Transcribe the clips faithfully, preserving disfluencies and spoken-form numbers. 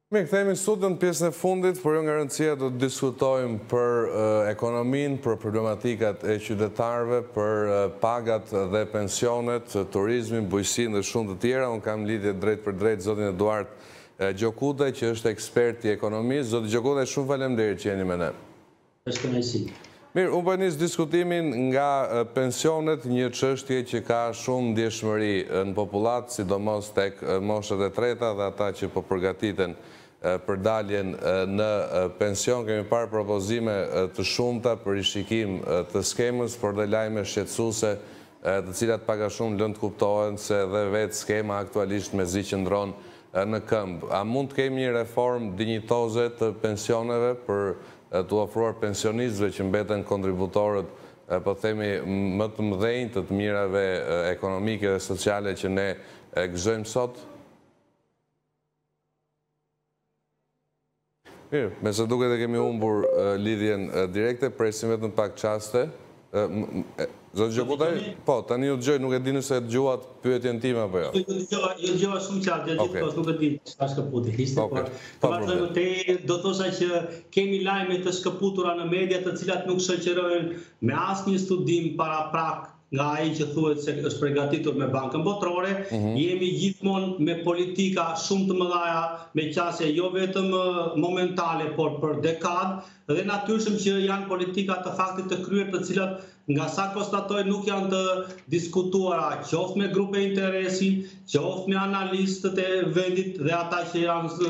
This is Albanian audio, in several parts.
Me këthejmë në studion në pjesën e fundit, por jo nga rëndësia do të diskutojmë për uh, ekonomin, për problematikat e qytetarëve, për uh, pagat dhe pensionet, turizmin, bujqësinë dhe shumë të tjera. Unë kam lidhje drejt për drejt zotin Eduard uh, Gjokutaj, që është ekspert i ekonomisë. Zotin Gjokutaj, shumë faleminderit që jeni me ne. Është kënaqësi. Mirë, unë po nis diskutimin nga uh, pensionet, një çështje që ka shumë ndjeshmëri uh, në popullat, sidomos tek uh, moshët e treta dhe ata që po përgatiten për daljen në pension. Kemi parë propozime të shumta për rishikim të skemës, por dhe lajme shqetësuese të cilat pak a shumë lënd kuptohen se dhe vetë skema aktualisht me zi qëndron në këmbë. A mund të kemi një reformë dinjitoze të pensioneve për të ofruar pensionistëve që mbeten kontributorët, po themi, më të mëdhenj të të mirave ekonomike dhe sociale që ne gëzojmë sot? Mirë, me se duke dhe kemi humbur lidhjen direkte, presim vetëm pak qaste. Zotë Gjokutaj? Po, tani ju dëgjoj, nuk e di nëse dëgjuat pyetjen time apo jo. Jo dëgjova shumë qartë, gjithë gjithë nuk e di çfarë shkëputi ishte, por të vazhdojmë te do thosha që kemi lajme të shkëputura në media të cilat nuk shoqërojnë me asnjë studim paraprak nga ai që thuhet se është përgatitur me Bankën Botërore. Jemi gjithmonë me politika shumë të mëdha, me qasje jo vetëm momentale, por për dekadë, dhe natyrshëm që janë politika të faktit të kryer të cilat nga sa konstatoj nuk janë të diskutuara qoftë me grupe interesi, qoftë me analistët e vendit dhe ata që janë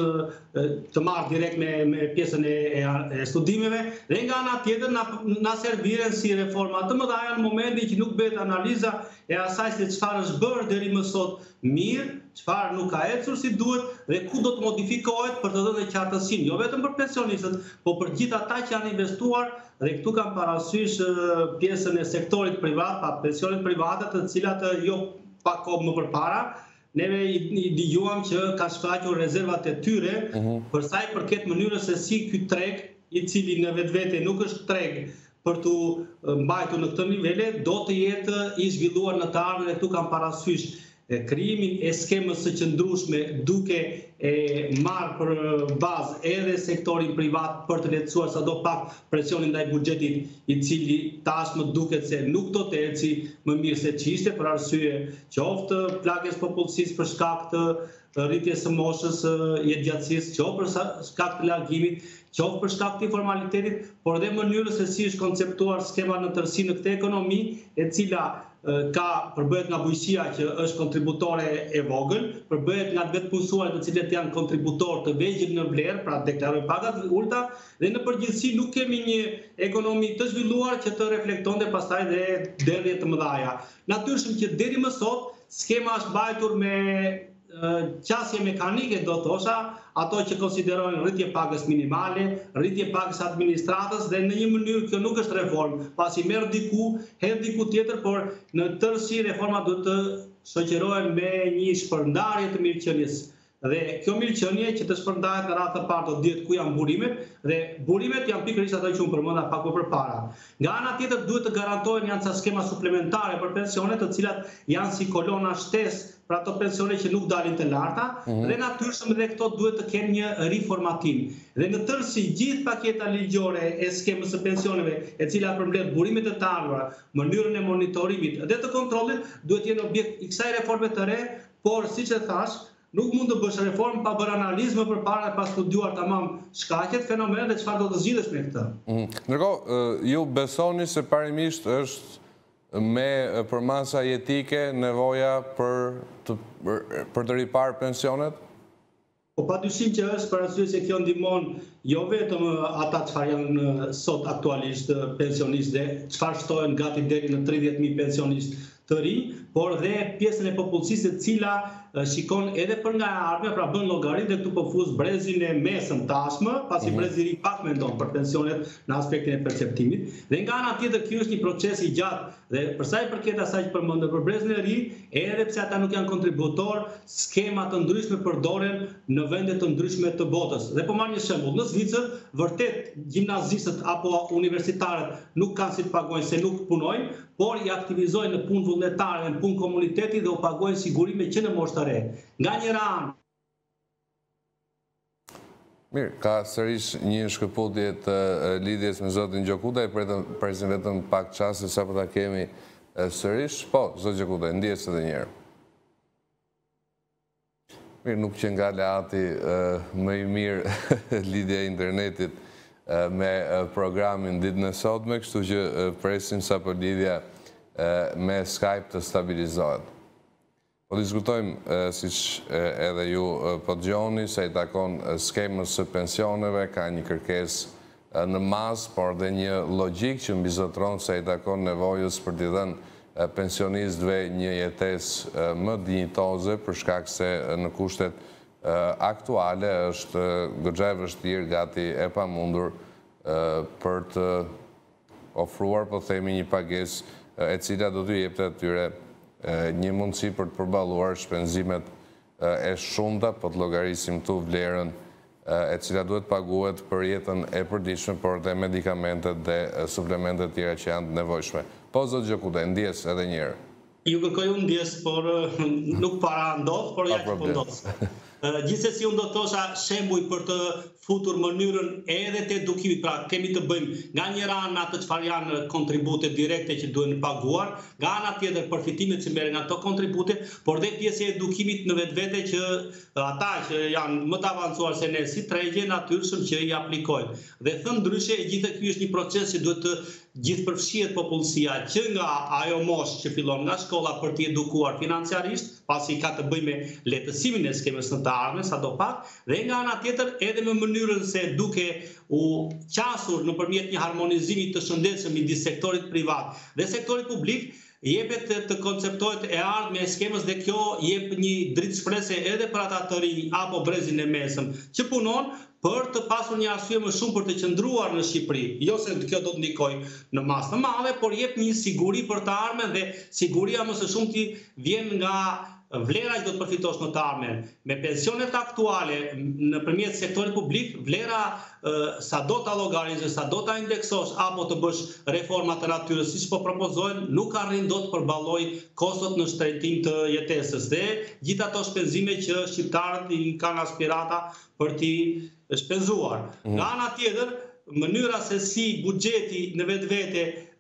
të marrë direkt me, me pjesën e, e studimeve, dhe nga ana tjetër na, na serviren si reforma të mëdha në momentin që nuk bëhet analiza e asaj se çfarë është bërë deri më sot mirë, çfarë nuk ka ecur si duhet dhe ku do të modifikohet për të dhënë qartësinë, jo vetëm për pensionistët, por për gjithë ata që janë investuar. Dhe këtu kam parasysh pjesën e sektorit privat, pa pensionet private, të cilat jo pa kohë më përpara, neve i dëgjuam që ka shfaqur rezervat e tyre, për sa i përket mënyrës se si ky treg, i cili në vetvete nuk është treg për të mbajtur në këtë nivele, do të jetë i zhvilluar në të ardhmen, dhe këtu kam parasysh krijimin e skemës së qëndrueshme duke e marrë për bazë edhe sektorin privat për të lehtësuar sadopak presionin ndaj buxhetit, i cili tashmë duket se nuk do të eci më mirë se ç'ishte, për arsye qoftë plagës popullsisë për shkak të rritjes së moshës, jetëgjatësisë, qoftë për shkak të largimit, qoftë për shkak të informalitetit, por edhe mënyrës se si është konceptuar skema në tërësi në këtë ekonomi, e cila ka përbëhet nga bujqësia që është kontributore e vogël, përbëhet nga vetë punësuarët të cilët janë kontributor të vegjël në vlerë, pra deklarojnë pagat ulta, dhe në përgjithësi nuk kemi një ekonomi të zhvilluar që të reflektonte pastaj dhe derdhje të mëdha. Natyrshëm që deri më sot skema është mbajtur me qasje mekanike, do thosha, ato që konsiderojnë rritje pagës minimale, rritje pagës administratës, dhe në një mënyrë kjo nuk është reformë, pasi merr diku, hedh diku tjetër, por në tërësi reforma do të shoqërohen me një shpërndarje të mirëqenies. Dhe kjo mirëqenie që të shpërndahet në radhë të parë do dihet ku janë burimet, dhe burimet janë pikërisht ato që unë përmenda pak më përpara. Nga ana tjetër duhet të garantohen janë ca skema suplementare për pensionet, të cilat janë si kolona shtesë për ato pensione që nuk dalin të larta, dhe natyrshëm dhe këto duhet të kenë një riformatim. Dhe në tërësi gjithë paketa ligjore e skemës së pensioneve, e cila përmbledh burimet e të ardhura, mënyrën e monitorimit dhe të kontrollit, duhet të jenë objekt i kësaj reforme të re, por siç e thash, nuk mund të bësh reformë pa bërë analizë përpara e pa studiuar tamam shkaqet, fenomenet dhe çfarë do të zgjidhesh me këtë. Ndërkohë, ju besoni se parimisht është me përmasa jetike nevoja për të, për të riparë pensionet? Po padyshim që është, për arsye se kjo ndihmon jo vetëm ata çfarë janë sot aktualisht pensionistë dhe çfarë shtohen gati deri në tridhjetë mijë pensionistë të rinj, por dhe pjesën e popullsisë e cila shikon edhe për nga e ardhmja, pra bën llogari dhe këtu po fuz brezin e mesëm tashmë, pasi brezi i ri pak mendon për pensionet në aspektin e perceptimit. Dhe nga ana tjetër ky është një proces i gjatë, dhe për sa i përket asaj që përmendëm për brezin e ri, edhe pse ata nuk janë kontributor, skema të ndryshme përdoren në vende të ndryshme të botës. Dhe po marr një shembull, në Zvicër vërtet gjimnazistët apo universitarët nuk kanë si të pagojnë se nuk punojnë, por i aktivizojnë në punë vullnetare, në punë komuniteti dhe u pagojnë sigurime që në moshë të re. Nga njëra anë. Mirë, ka sërish një shkëputje të lidhjes me zotin Gjokutaj, presim vetëm pak qasë, sa për ta kemi sërish. Po, zotin Gjokutaj, ndjes edhe njerë. Mirë, nuk që nga leati më i mirë lidhja internetit me programin ditën e sotme, kështu që presim sa për lidhja me Skype të stabilizohet. Po diskutojmë, si që edhe ju po gjoni, se i takon skemës së pensioneve, ka një kërkes në mas, por dhe një logik që mbizotron se i takon nevojës për t'i dhenë pensionistëve një jetes më dinjitoze, për shkak se në kushtet aktuale është goxha e vështirë, gati e pamundur për të ofruar, po themi, një pagesë e cila do t'ju jepte atyre një mundësi për të përballuar shpenzimet e shumta, po të llogarisim këtu vlerën e cila duhet paguhet për jetën e përditshme, por dhe medikamentet dhe suplementet tjera që janë të nevojshme. Po, zotë Gjokutaj, ndjes edhe njërë. Ju kërkoj unë ndjes, por nuk para ndodh, por ja që po ndodh. Gjithsesi unë do të thosha shembuj për të futur mënyrën edhe të edukimit, pra kemi të bëjmë nga njëra anë atë çfarë janë kontribute direkte që duhen paguar, nga ana tjetër përfitimet që merren nga ato kontribute, por dhe pjesë e edukimit në vetvete që ata që janë më të avancuar se ne si tregje natyrshëm që i aplikojnë. Dhe thënë ndryshe, gjithë ky është një proces që duhet të gjithëpërfshihet popullsia që nga ajo moshë që fillon nga shkolla për t'i edukuar financiarisht, pasi ka të bëjë me lehtësimin e skemës së të ardhmen, sadopak, dhe nga ana tjetër edhe me mënyrën se duke u qasur nëpërmjet një harmonizimi të shëndetshëm midis sektorit privat dhe sektorit publik, jepet të konceptohet e ardhme e skemës dhe kjo jep një dritë shprese edhe për ata të rinj apo brezin e mesëm që punon për të pasur një arsye më shumë për të qëndruar në Shqipëri. Jo se kjo do të ndikojë në masë të madhe, por jep një siguri për të ardhmen dhe siguria më së shumti vjen nga vlera që do të përfitosh në të ardhmen. Me pensionet aktuale nëpërmjet sektorit publik, vlera sa do ta llogarizësh, sa do ta indeksosh apo të bësh reforma të natyrës siç po propozojnë, nuk arrin dot të përballojë kostot në shtrejtim të jetesës dhe gjithë ato shpenzime që shqiptarët i kanë aspirata për t'i shpenzuar. Nga ana tjetër, mënyra se si buxheti në vetvete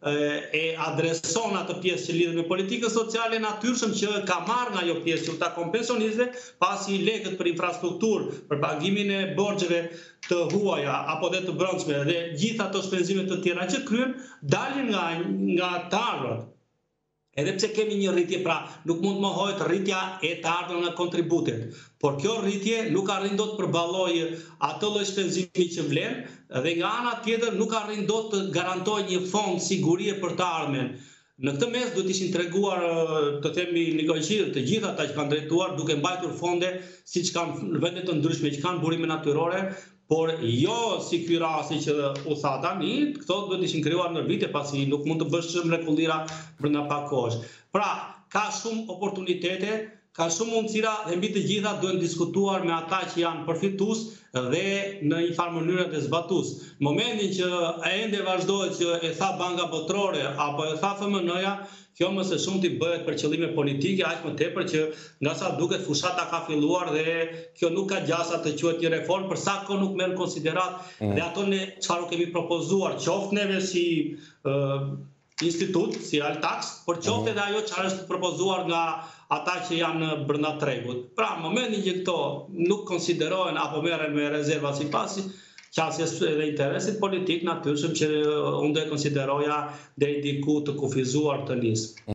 e adreson atë pjesë që lidhet me politikën sociale natyrshëm që ka marrë nga ajo pjesë që u takon pensionistëve, pasi lekët për infrastrukturë, për pagimin e borxheve të huaja apo dhe të brendshme dhe gjithë ato shpenzime të tjera që kryen dalin nga nga të ardhurat. Edhe pse kemi një rritje, pra nuk mund të mohohet rritja e të ardhurave nga kontributet, por kjo rritje nuk arrin dot të përballojë atë lloj shpenzimi që vlen dhe nga ana tjetër nuk arrin dot të garantojë një fond sigurie për të ardhmen. Në këtë mes duhet ishin treguar, të themi, negocierët të gjithë ata që kanë drejtuar duke mbajtur fonde siç kanë vende të ndryshme që kanë burime natyrore, por jo si ky rasti që u tha tani, këto duhet ishin krijuar në vite pasi nuk mund të bësh mrekullira brenda pak kohësh. Pra, ka shumë oportunitete, ka shumë mundësira dhe mbi të gjitha duhen diskutuar me ata që janë përfitues dhe në një farë mënyrë të zbatues. Në momentin që ende vazhdohet që e tha Banka Botërore apo e tha F M N-ja, kjo më së shumti bëhet për qëllime politike, aq më tepër që nga sa duket fushata ka filluar dhe kjo nuk ka gjasa të quhet një reformë, për sa kohë nuk merr në konsiderat dhe ato ne çfarë kemi propozuar, qoftë neve si uh, institut, si Altax, por qoftë edhe ajo çfarë është propozuar nga ata që janë brenda tregut. Pra, në momentin që këto nuk konsiderohen apo merren me rezerva sipas qasjes dhe interesit politik natyrshëm që unë do e konsideroja deri diku të kufizuar të nisë.